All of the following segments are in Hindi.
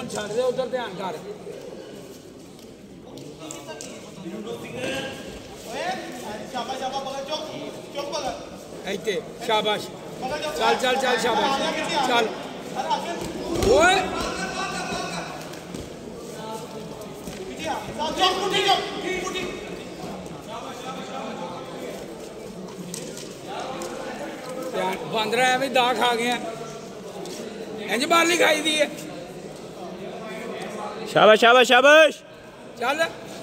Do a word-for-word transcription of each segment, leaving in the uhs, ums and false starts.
फोन छड़ दे उधर ध्यान कर शाबाश चल चल चल शाबाश चल ओए बंद रहा है भी दा खा गया इंज बाल नहीं खाई दी है शाबाश शाबाश शाबाश चल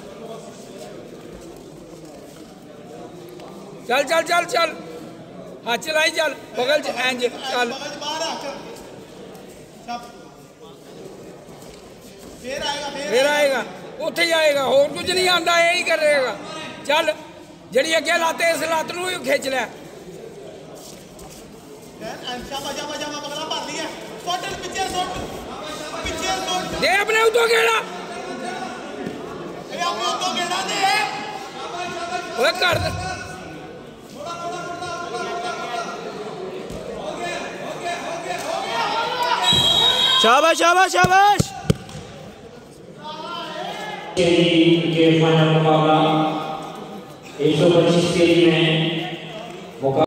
चल चल चल चल हाथ चलाई चल बगल च इंज चल फिर आएगा उत्थे ही आएगा होर कुछ नहीं आंदा यही करेगा चल जड़ी अगे लाते इस लत्त नूं खिंच लै दे अपने उतो गेड़ा ओए कर दे शाबाश शाबाश शाबाश के फाइनल मुकाबला एक सौ पच्चीस केजी में